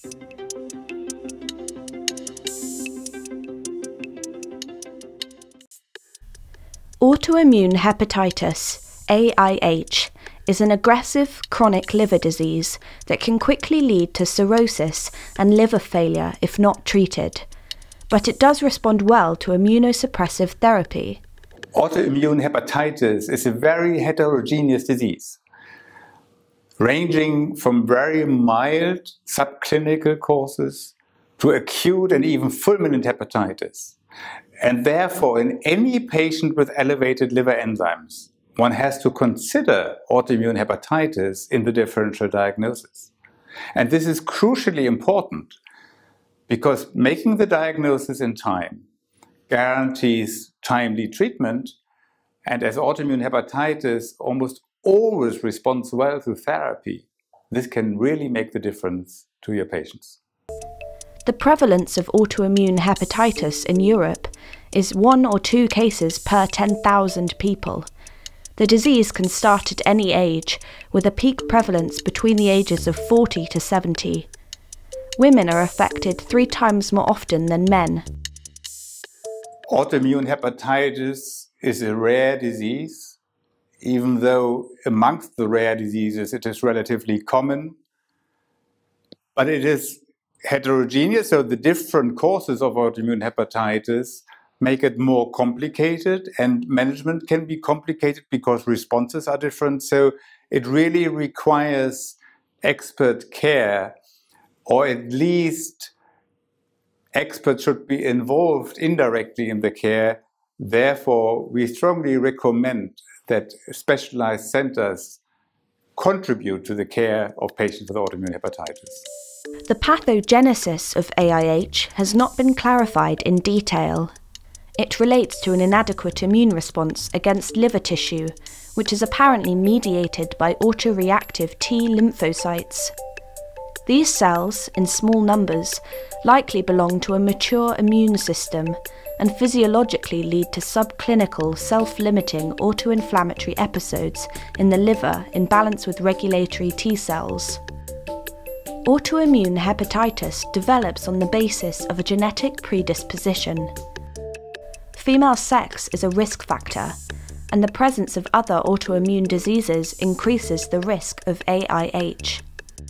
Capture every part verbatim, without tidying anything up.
Autoimmune hepatitis, A I H, is an aggressive chronic liver disease that can quickly lead to cirrhosis and liver failure if not treated, but it does respond well to immunosuppressive therapy. Autoimmune hepatitis is a very heterogeneous disease, ranging from very mild subclinical causes to acute and even fulminant hepatitis. And therefore, in any patient with elevated liver enzymes, one has to consider autoimmune hepatitis in the differential diagnosis. And this is crucially important because making the diagnosis in time guarantees timely treatment, and as autoimmune hepatitis almost always responds well to therapy, this can really make the difference to your patients. The prevalence of autoimmune hepatitis in Europe is one or two cases per ten thousand people. The disease can start at any age, with a peak prevalence between the ages of forty to seventy. Women are affected three times more often than men. Autoimmune hepatitis is a rare disease, even though amongst the rare diseases it is relatively common. But it is heterogeneous, so the different causes of autoimmune hepatitis make it more complicated, and management can be complicated because responses are different. So it really requires expert care, or at least experts should be involved indirectly in the care. Therefore, we strongly recommend that specialized centers contribute to the care of patients with autoimmune hepatitis. The pathogenesis of A I H has not been clarified in detail. It relates to an inadequate immune response against liver tissue, which is apparently mediated by autoreactive T lymphocytes. These cells, in small numbers, likely belong to a mature immune system and physiologically lead to subclinical, self-limiting autoinflammatory episodes in the liver in balance with regulatory T cells. Autoimmune hepatitis develops on the basis of a genetic predisposition. Female sex is a risk factor, and the presence of other autoimmune diseases increases the risk of A I H.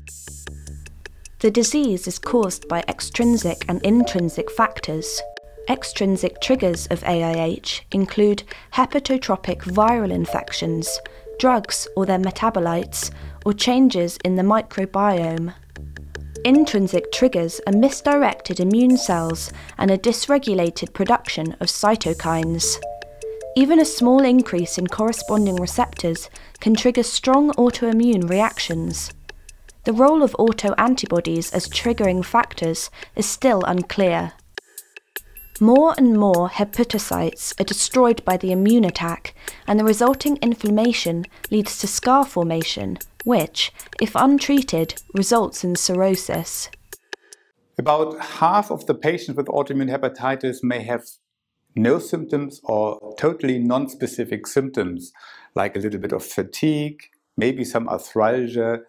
The disease is caused by extrinsic and intrinsic factors. Extrinsic triggers of A I H include hepatotropic viral infections, drugs or their metabolites, or changes in the microbiome. Intrinsic triggers are misdirected immune cells and a dysregulated production of cytokines. Even a small increase in corresponding receptors can trigger strong autoimmune reactions. The role of autoantibodies as triggering factors is still unclear. More and more hepatocytes are destroyed by the immune attack, and the resulting inflammation leads to scar formation, which, if untreated, results in cirrhosis. About half of the patients with autoimmune hepatitis may have no symptoms or totally non-specific symptoms, like a little bit of fatigue, maybe some arthralgia.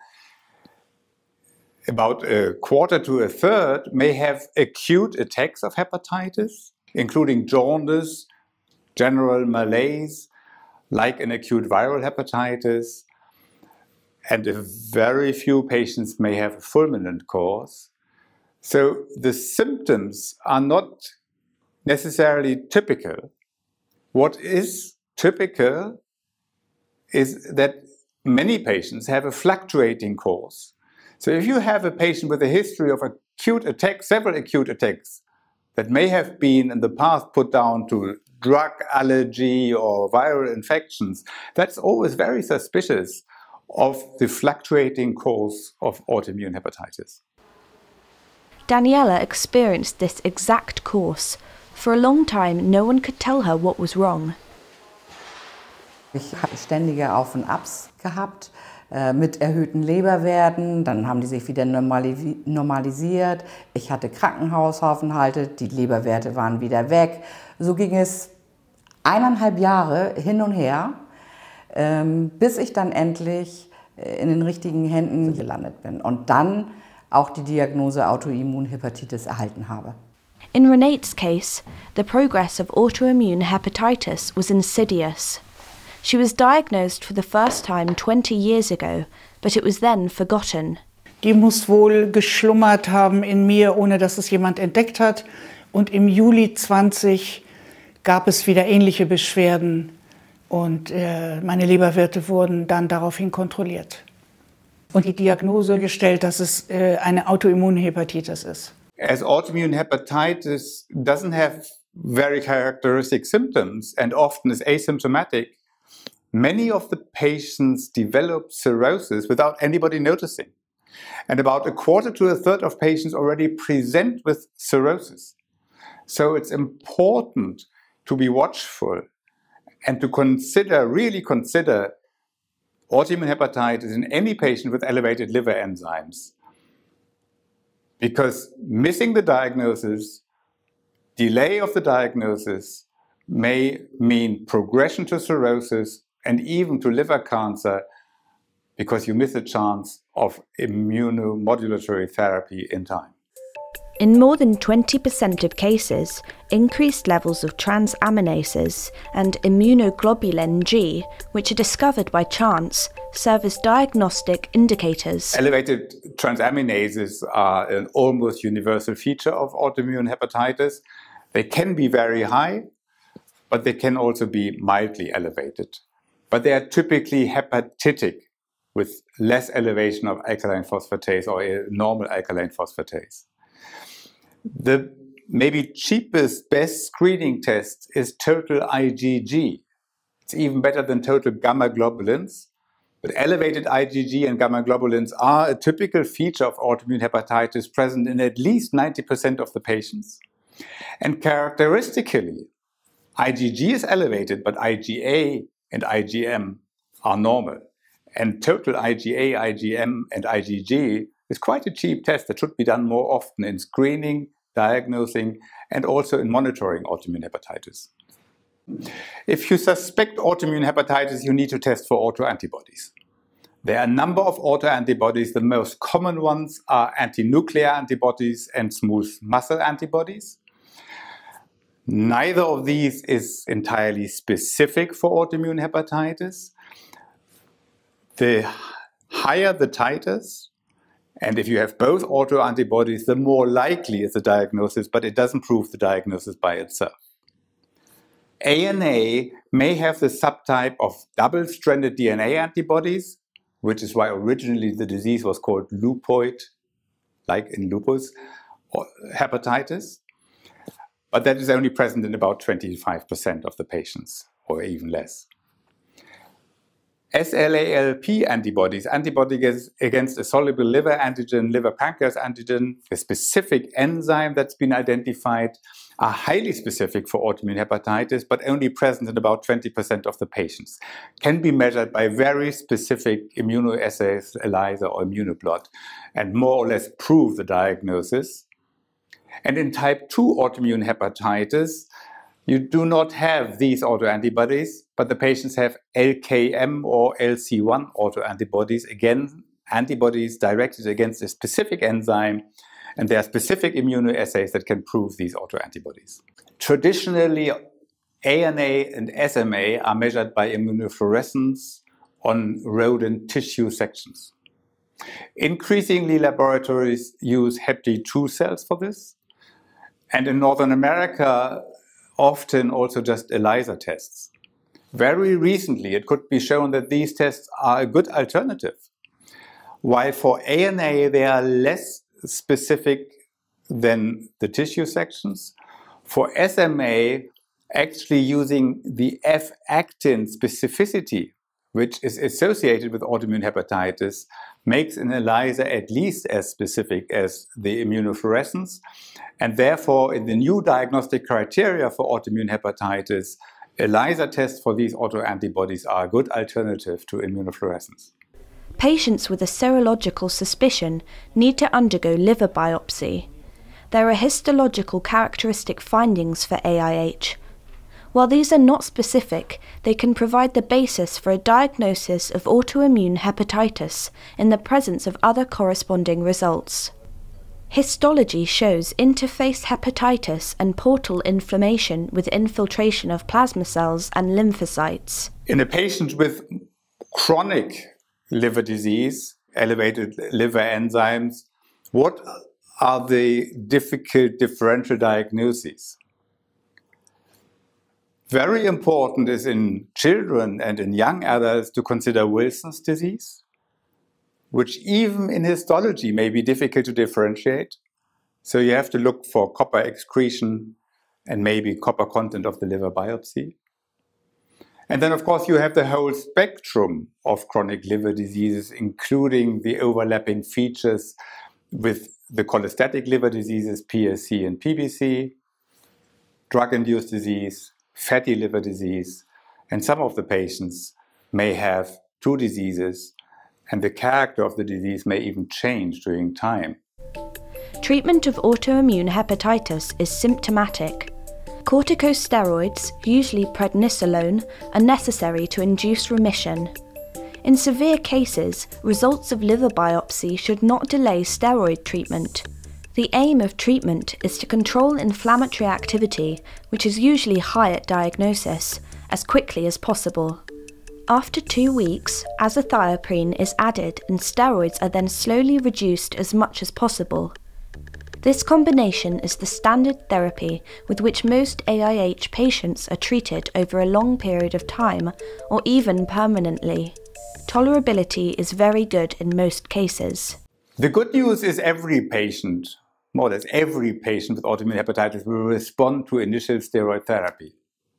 About a quarter to a third may have acute attacks of hepatitis, including jaundice, general malaise, like an acute viral hepatitis, and a very few patients may have a fulminant course. So the symptoms are not necessarily typical. What is typical is that many patients have a fluctuating course. So if you have a patient with a history of acute attacks, several acute attacks, that may have been in the past put down to drug allergy or viral infections, that's always very suspicious of the fluctuating course of autoimmune hepatitis. Daniela experienced this exact course. For a long time, no one could tell her what was wrong. Ich habe ständige Auf und Abs gehabt, äh, mit erhöhten Leberwerten, dann haben die sich wieder normali normalisiert. Ich hatte Krankenhausaufenthalte, die Leberwerte waren wieder weg. So ging es eineinhalb Jahre hin und her, ähm, bis ich dann endlich in den richtigen Händen gelandet bin. Und dann auch die Diagnose Autoimmune Hepatitis erhalten habe. In Renate's case, the progress of autoimmune hepatitis was insidious. She was diagnosed for the first time twenty years ago, but it was then forgotten. Die muss wohl geschlummert haben in mir, ohne dass es jemand entdeckt hat. Und im Juli zwanzig gab es wieder ähnliche Beschwerden und äh, meine Leberwerte wurden dann daraufhin kontrolliert. Und die Diagnose gestellt, dass es äh, eine Autoimmune Hepatitis ist. As autoimmune hepatitis doesn't have very characteristic symptoms and often is asymptomatic, many of the patients develop cirrhosis without anybody noticing. And about a quarter to a third of patients already present with cirrhosis. So it's important to be watchful and to consider, really consider autoimmune hepatitis in any patient with elevated liver enzymes. Because missing the diagnosis, delay of the diagnosis may mean progression to cirrhosis and even to liver cancer because you miss a chance of immunomodulatory therapy in time. In more than twenty percent of cases, increased levels of transaminases and immunoglobulin G, which are discovered by chance, serve as diagnostic indicators. Elevated transaminases are an almost universal feature of autoimmune hepatitis. They can be very high, but they can also be mildly elevated. But they are typically hepatitic, with less elevation of alkaline phosphatase or a normal alkaline phosphatase. The maybe cheapest, best screening test is total I G G. It's even better than total gamma globulins. But elevated I G G and gamma globulins are a typical feature of autoimmune hepatitis present in at least ninety percent of the patients. And characteristically, I G G is elevated, but I G A and I G M are normal. And total I G A, I G M, and I G G is quite a cheap test that should be done more often in screening, diagnosing, and also in monitoring autoimmune hepatitis. If you suspect autoimmune hepatitis, you need to test for autoantibodies. There are a number of autoantibodies. The most common ones are anti-nuclear antibodies and smooth muscle antibodies. Neither of these is entirely specific for autoimmune hepatitis. The higher the titers, and if you have both autoantibodies, the more likely is the diagnosis, but it doesn't prove the diagnosis by itself. A N A may have the subtype of double-stranded D N A antibodies, which is why originally the disease was called lupoid, like in lupus, or hepatitis. But that is only present in about twenty-five percent of the patients, or even less. S L A L P antibodies, antibodies against a soluble liver antigen, liver pancreas antigen, a specific enzyme that's been identified, are highly specific for autoimmune hepatitis, but only present in about twenty percent of the patients. Can be measured by very specific immunoassays, ELISA or immunoblot, and more or less prove the diagnosis. And in type two autoimmune hepatitis, you do not have these autoantibodies, but the patients have L K M or L C one autoantibodies, again, antibodies directed against a specific enzyme, and there are specific immunoassays that can prove these autoantibodies. Traditionally, A N A and S M A are measured by immunofluorescence on rodent tissue sections. Increasingly, laboratories use hepatitis two cells for this, and in Northern America, often also just ELISA tests. Very recently, it could be shown that these tests are a good alternative. While for A N A, they are less specific than the tissue sections, for S M A, actually using the F-actin specificity, which is associated with autoimmune hepatitis, makes an ELISA at least as specific as the immunofluorescence. And therefore, in the new diagnostic criteria for autoimmune hepatitis, ELISA tests for these autoantibodies are a good alternative to immunofluorescence. Patients with a serological suspicion need to undergo liver biopsy. There are histological characteristic findings for A I H. While these are not specific, they can provide the basis for a diagnosis of autoimmune hepatitis in the presence of other corresponding results. Histology shows interface hepatitis and portal inflammation with infiltration of plasma cells and lymphocytes. In a patient with chronic liver disease, elevated liver enzymes, what are the difficult differential diagnoses? Very important is in children and in young adults to consider Wilson's disease, which even in histology may be difficult to differentiate. So you have to look for copper excretion and maybe copper content of the liver biopsy. And then, of course, you have the whole spectrum of chronic liver diseases, including the overlapping features with the cholestatic liver diseases, P S C and P B C, drug-induced disease, fatty liver disease, and some of the patients may have two diseases, and the character of the disease may even change during time. Treatment of autoimmune hepatitis is symptomatic. Corticosteroids, usually prednisolone, are necessary to induce remission. In severe cases, results of liver biopsy should not delay steroid treatment. The aim of treatment is to control inflammatory activity, which is usually high at diagnosis, as quickly as possible. After two weeks, azathioprine is added and steroids are then slowly reduced as much as possible. This combination is the standard therapy with which most A I H patients are treated over a long period of time or even permanently. Tolerability is very good in most cases. The good news is every patient, more or less every patient with autoimmune hepatitis will respond to initial steroid therapy.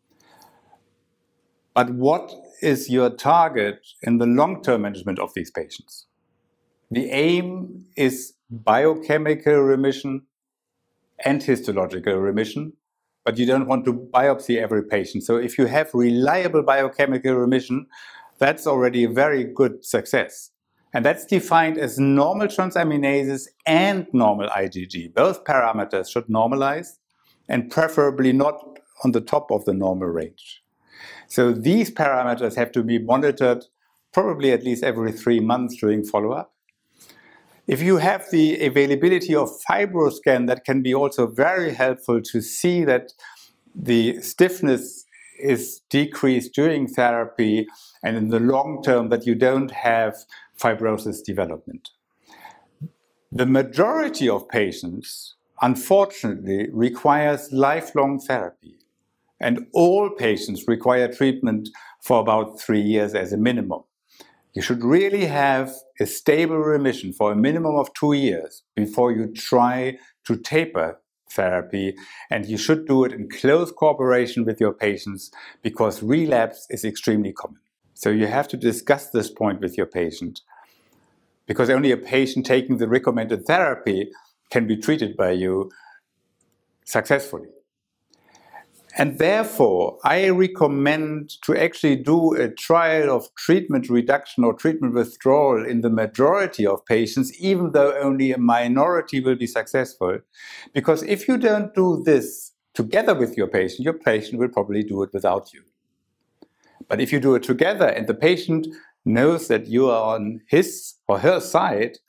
But what is your target in the long-term management of these patients? The aim is biochemical remission and histological remission, but you don't want to biopsy every patient. So if you have reliable biochemical remission, that's already a very good success. And that's defined as normal transaminases and normal I G G. Both parameters should normalize and preferably not on the top of the normal range. So these parameters have to be monitored probably at least every three months during follow-up. If you have the availability of FibroScan, that can be also very helpful to see that the stiffness is decreased during therapy and in the long term that you don't have fibrosis development. The majority of patients, unfortunately, requires lifelong therapy. And all patients require treatment for about three years as a minimum. You should really have a stable remission for a minimum of two years before you try to taper therapy. And you should do it in close cooperation with your patients because relapse is extremely common. So you have to discuss this point with your patient because only a patient taking the recommended therapy can be treated by you successfully. And therefore, I recommend to actually do a trial of treatment reduction or treatment withdrawal in the majority of patients, even though only a minority will be successful. Because if you don't do this together with your patient, your patient will probably do it without you. But if you do it together and the patient knows that you are on his or her side,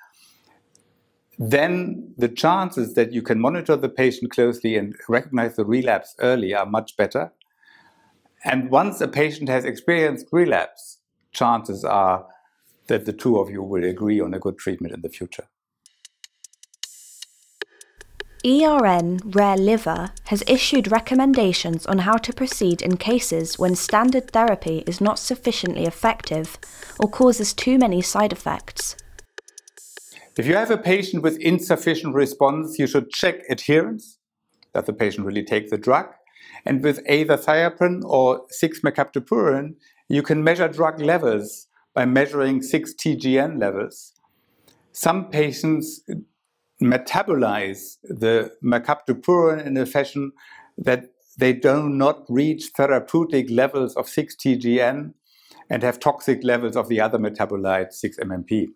then the chances that you can monitor the patient closely and recognize the relapse early are much better. And once a patient has experienced relapse, chances are that the two of you will agree on a good treatment in the future. E R N-RARE Liver has issued recommendations on how to proceed in cases when standard therapy is not sufficiently effective or causes too many side effects. If you have a patient with insufficient response, you should check adherence, that the patient really takes the drug. And with azathioprine or six mercaptopurine, you can measure drug levels by measuring six T G N levels. Some patients metabolize the mercaptopurine in a fashion that they do not reach therapeutic levels of six T G N and have toxic levels of the other metabolite, six M M P.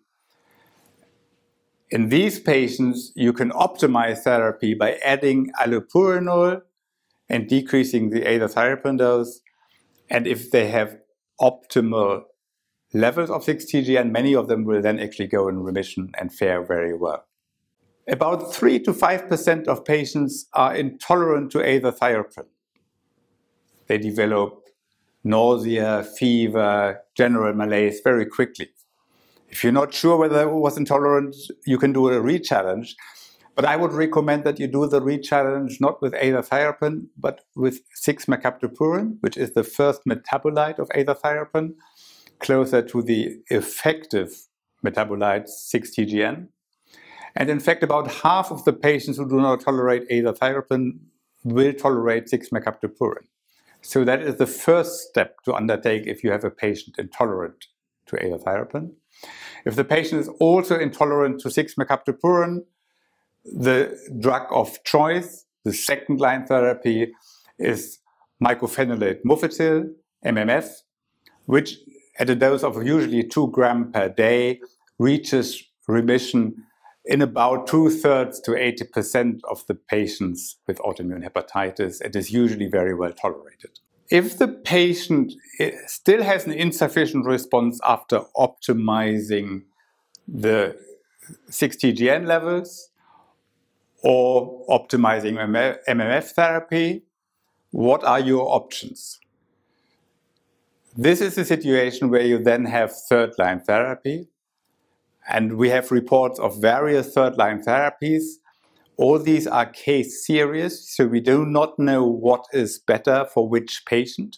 In these patients, you can optimize therapy by adding allopurinol and decreasing the azathioprine dose. And if they have optimal levels of six T G N, many of them will then actually go in remission and fare very well. About three to five percent of patients are intolerant to azathioprine. They develop nausea, fever, general malaise very quickly. If you're not sure whether it was intolerant, you can do a re-challenge. But I would recommend that you do the re-challenge not with azathioprine, but with six mercaptopurin, which is the first metabolite of azathioprine, closer to the effective metabolite six T G N. And in fact, about half of the patients who do not tolerate azathioprine will tolerate six mercaptopurin. So that is the first step to undertake if you have a patient intolerant to azathioprine. If the patient is also intolerant to six mercaptopurin, the drug of choice, the second line therapy, is mycophenolate mofetil, M M F, which at a dose of usually two grams per day reaches remission in about two-thirds to eighty percent of the patients with autoimmune hepatitis. It is usually very well tolerated. If the patient still has an insufficient response after optimizing the six T G N levels or optimizing M M F therapy, what are your options? This is a situation where you then have third-line therapy. And we have reports of various third-line therapies. All these are case series, so we do not know what is better for which patient.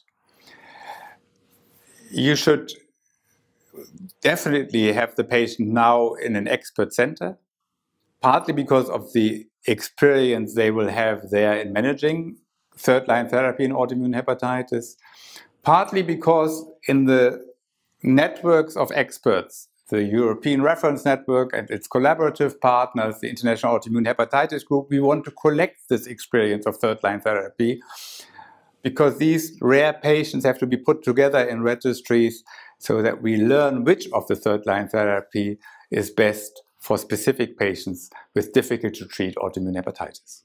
You should definitely have the patient now in an expert center, partly because of the experience they will have there in managing third-line therapy in autoimmune hepatitis, partly because in the networks of experts, the European Reference Network and its collaborative partners, the International Autoimmune Hepatitis Group, we want to collect this experience of third-line therapy because these rare patients have to be put together in registries so that we learn which of the third-line therapy is best for specific patients with difficult-to-treat autoimmune hepatitis.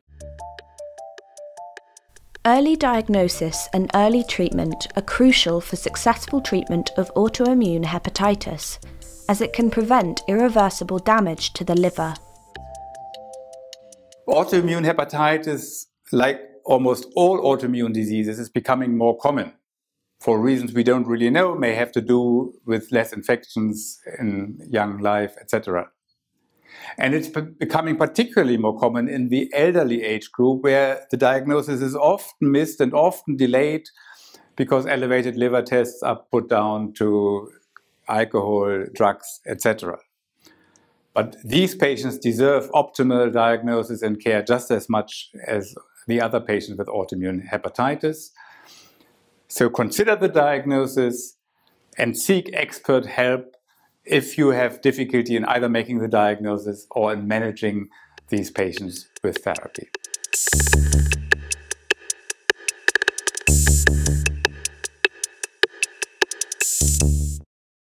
Early diagnosis and early treatment are crucial for successful treatment of autoimmune hepatitis, as it can prevent irreversible damage to the liver. Autoimmune hepatitis, like almost all autoimmune diseases, is becoming more common. For reasons we don't really know, may have to do with less infections in young life, et cetera. And it's becoming particularly more common in the elderly age group, where the diagnosis is often missed and often delayed because elevated liver tests are put down to alcohol, drugs, et cetera. But these patients deserve optimal diagnosis and care just as much as the other patients with autoimmune hepatitis. So consider the diagnosis and seek expert help if you have difficulty in either making the diagnosis or in managing these patients with therapy.